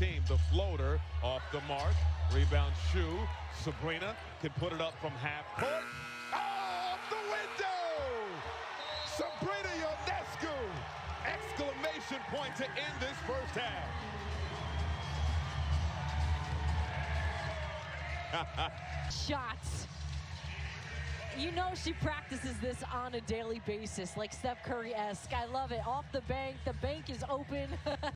team. The floater off the mark. Rebound Shoe. Sabrina can put it up from half court. Off the window! Sabrina Ionescu! Exclamation point to end this first half. Shots. You know she practices this on a daily basis, like Steph Curry-esque. I love it. Off the bank is open.